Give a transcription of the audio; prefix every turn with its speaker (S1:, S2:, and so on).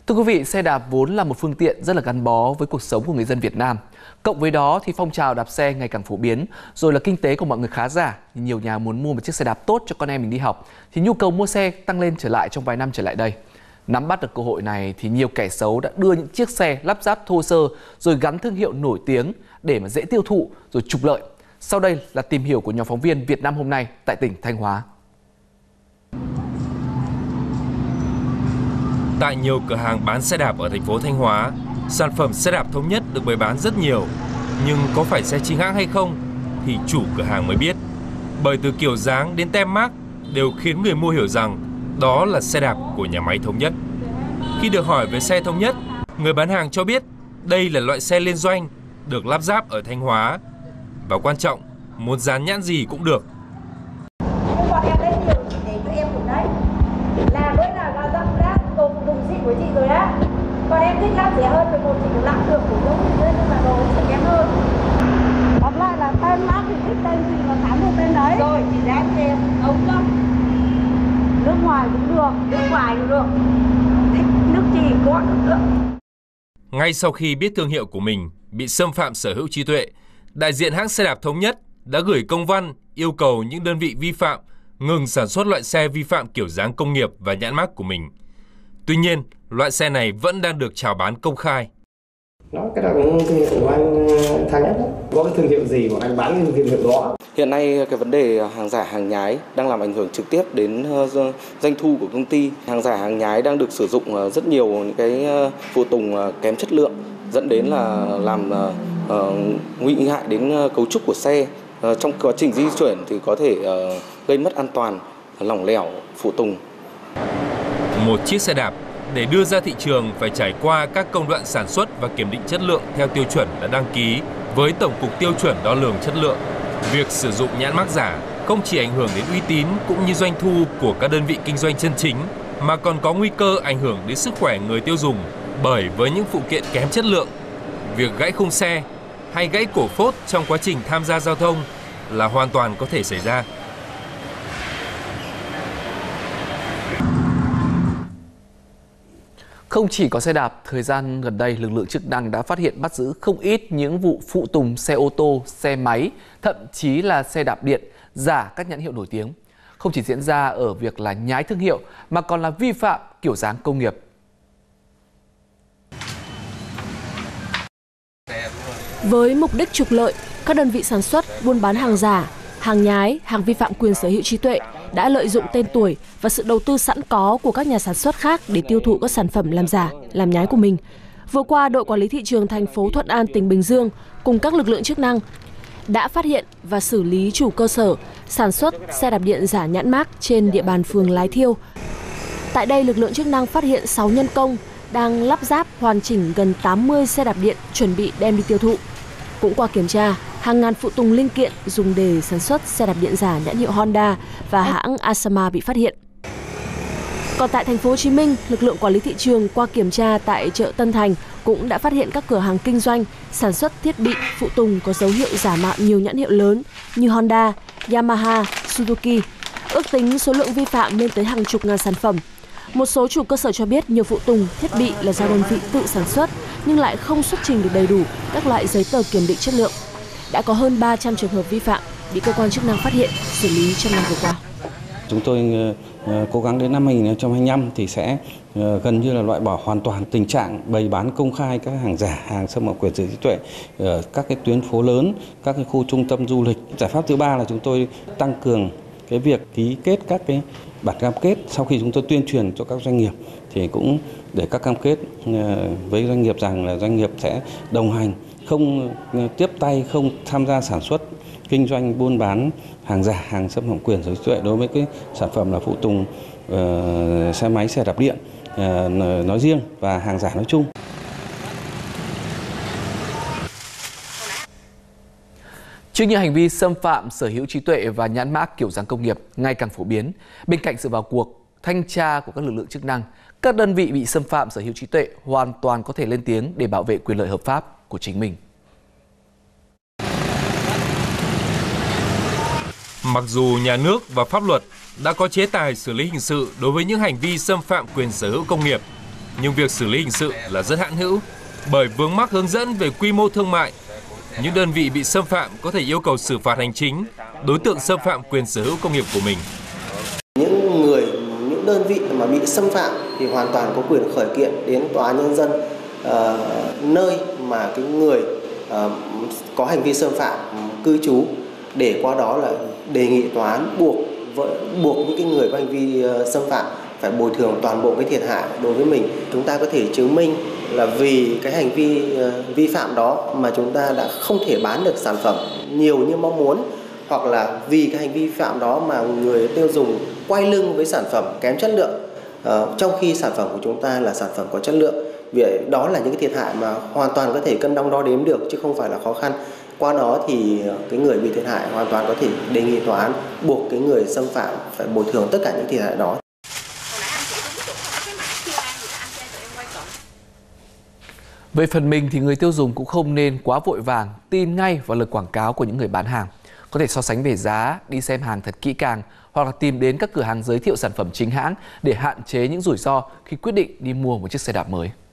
S1: Thưa quý vị, xe đạp vốn là một phương tiện rất là gắn bó với cuộc sống của người dân Việt Nam. Cộng với đó thì phong trào đạp xe ngày càng phổ biến, rồi là kinh tế của mọi người khá giả. Nhiều nhà muốn mua một chiếc xe đạp tốt cho con em mình đi học, thì nhu cầu mua xe tăng lên trở lại trong vài năm trở lại đây. Nắm bắt được cơ hội này thì nhiều kẻ xấu đã đưa những chiếc xe lắp ráp thô sơ rồi gắn thương hiệu nổi tiếng để mà dễ tiêu thụ rồi trục lợi. Sau đây là tìm hiểu của nhóm phóng viên Việt Nam hôm nay tại tỉnh Thanh Hóa.
S2: Tại nhiều cửa hàng bán xe đạp ở thành phố Thanh Hóa, sản phẩm xe đạp thống nhất được bày bán rất nhiều. Nhưng có phải xe chính hãng hay không thì chủ cửa hàng mới biết. Bởi từ kiểu dáng đến tem mác đều khiến người mua hiểu rằng đó là xe đạp của nhà máy Thống Nhất. Khi được hỏi về xe Thống Nhất, người bán hàng cho biết đây là loại xe liên doanh được lắp ráp ở Thanh Hóa. Và quan trọng, muốn dán nhãn gì cũng được.
S3: Bọn em lấy nhiều chị để cho em cũng đấy. Là với là rộng ra đồ dùng xịn của chị rồi á. Còn em thích lắp rẻ hơn thì một chị cũng lắp được của tôi, nhưng mà đồ sẽ kém hơn. Tóm lại là tên mác thì thích tên gì mà sắm được tên đấy. Rồi chị dán cho em ống lắm. Nước ngoài cũng được, nước ngoài cũng được. Thích nước gì có cũng được.
S2: Ngay sau khi biết thương hiệu của mình bị xâm phạm sở hữu trí tuệ, đại diện hãng xe đạp Thống Nhất đã gửi công văn yêu cầu những đơn vị vi phạm ngừng sản xuất loại xe vi phạm kiểu dáng công nghiệp và nhãn mác của mình. Tuy nhiên, loại xe này vẫn đang được chào bán công khai.
S4: Cái đó cũng thương hiệu của anh Thanh Nhất. Có cái thương hiệu gì mà anh bán cái thương hiệu đó?
S5: Hiện nay cái vấn đề hàng giả hàng nhái đang làm ảnh hưởng trực tiếp đến doanh thu của công ty. Hàng giả hàng nhái đang được sử dụng rất nhiều những cái phụ tùng kém chất lượng, dẫn đến là làm nguy hại đến cấu trúc của xe. Trong quá trình di chuyển thì có thể gây mất an toàn, lỏng lẻo phụ tùng.
S2: Một chiếc xe đạp để đưa ra thị trường phải trải qua các công đoạn sản xuất và kiểm định chất lượng theo tiêu chuẩn đã đăng ký với Tổng cục Tiêu chuẩn Đo lường Chất lượng. Việc sử dụng nhãn mác giả không chỉ ảnh hưởng đến uy tín cũng như doanh thu của các đơn vị kinh doanh chân chính, mà còn có nguy cơ ảnh hưởng đến sức khỏe người tiêu dùng, bởi với những phụ kiện kém chất lượng, việc gãy khung xe hay gãy cổ phốt trong quá trình tham gia giao thông là hoàn toàn có thể xảy ra.
S1: Không chỉ có xe đạp, thời gian gần đây lực lượng chức năng đã phát hiện bắt giữ không ít những vụ phụ tùng xe ô tô, xe máy, thậm chí là xe đạp điện giả các nhãn hiệu nổi tiếng. Không chỉ diễn ra ở việc là nhái thương hiệu mà còn là vi phạm kiểu dáng công nghiệp.
S6: Với mục đích trục lợi, các đơn vị sản xuất, buôn bán hàng giả, hàng nhái, hàng vi phạm quyền sở hữu trí tuệ đã lợi dụng tên tuổi và sự đầu tư sẵn có của các nhà sản xuất khác để tiêu thụ các sản phẩm làm giả, làm nhái của mình. Vừa qua, đội quản lý thị trường thành phố Thuận An, tỉnh Bình Dương cùng các lực lượng chức năng đã phát hiện và xử lý chủ cơ sở sản xuất xe đạp điện giả nhãn mác trên địa bàn phường Lái Thiêu. Tại đây, lực lượng chức năng phát hiện 6 nhân công đang lắp ráp hoàn chỉnh gần 80 xe đạp điện chuẩn bị đem đi tiêu thụ. Cũng qua kiểm tra, hàng ngàn phụ tùng linh kiện dùng để sản xuất xe đạp điện giả nhãn hiệu Honda và hãng Asama bị phát hiện. Còn tại thành phố Hồ Chí Minh, lực lượng quản lý thị trường qua kiểm tra tại chợ Tân Thành cũng đã phát hiện các cửa hàng kinh doanh sản xuất thiết bị phụ tùng có dấu hiệu giả mạo nhiều nhãn hiệu lớn như Honda, Yamaha, Suzuki. Ước tính số lượng vi phạm lên tới hàng chục ngàn sản phẩm. Một số chủ cơ sở cho biết nhiều phụ tùng, thiết bị là do đơn vị tự sản xuất nhưng lại không xuất trình được đầy đủ các loại giấy tờ kiểm định chất lượng. Đã có hơn 300 trường hợp vi phạm bị cơ quan chức năng phát hiện, xử lý trong năm vừa qua.
S5: Chúng tôi cố gắng đến năm 2025 thì sẽ gần như là loại bỏ hoàn toàn tình trạng bày bán công khai các hàng giả, hàng xâm phạm quyền sở hữu trí tuệ ở các cái tuyến phố lớn, các cái khu trung tâm du lịch. Giải pháp thứ ba là chúng tôi tăng cường cái việc ký kết các cái bản cam kết sau khi chúng tôi tuyên truyền cho các doanh nghiệp thì cũng để các cam kết với doanh nghiệp rằng là doanh nghiệp sẽ đồng hành, không tiếp tay, không tham gia sản xuất, kinh doanh, buôn bán hàng giả, hàng xâm phạm quyền sở hữu trí tuệ đối với cái sản phẩm là phụ tùng xe máy, xe đạp điện nói riêng và hàng giả nói chung.
S1: Trước những hành vi xâm phạm sở hữu trí tuệ và nhãn mác kiểu dáng công nghiệp ngày càng phổ biến, bên cạnh sự vào cuộc thanh tra của các lực lượng chức năng, các đơn vị bị xâm phạm sở hữu trí tuệ hoàn toàn có thể lên tiếng để bảo vệ quyền lợi hợp pháp của chính mình.
S2: Mặc dù nhà nước và pháp luật đã có chế tài xử lý hình sự đối với những hành vi xâm phạm quyền sở hữu công nghiệp, nhưng việc xử lý hình sự là rất hạn hữu bởi vướng mắc hướng dẫn về quy mô thương mại. Những đơn vị bị xâm phạm có thể yêu cầu xử phạt hành chính đối tượng xâm phạm quyền sở hữu công nghiệp của mình.
S7: Những đơn vị mà bị xâm phạm thì hoàn toàn có quyền khởi kiện đến tòa án nhân dân nơi mà cái người có hành vi xâm phạm cư trú, để qua đó là đề nghị tòa án buộc những cái người có hành vi xâm phạm phải bồi thường toàn bộ cái thiệt hại đối với mình. Chúng ta có thể chứng minh là vì cái hành vi vi phạm đó mà chúng ta đã không thể bán được sản phẩm nhiều như mong muốn, hoặc là vì cái hành vi vi phạm đó mà người tiêu dùng quay lưng với sản phẩm kém chất lượng, trong khi sản phẩm của chúng ta là sản phẩm có chất lượng. Vì đó là những cái thiệt hại mà hoàn toàn có thể cân đong đo đếm được chứ không phải là khó khăn. Qua đó thì cái người bị thiệt hại hoàn toàn có thể đề nghị tòa án buộc cái người xâm phạm phải bồi thường tất cả những thiệt hại đó.
S1: Về phần mình thì người tiêu dùng cũng không nên quá vội vàng tin ngay vào lời quảng cáo của những người bán hàng. Có thể so sánh về giá, đi xem hàng thật kỹ càng hoặc là tìm đến các cửa hàng giới thiệu sản phẩm chính hãng để hạn chế những rủi ro khi quyết định đi mua một chiếc xe đạp mới.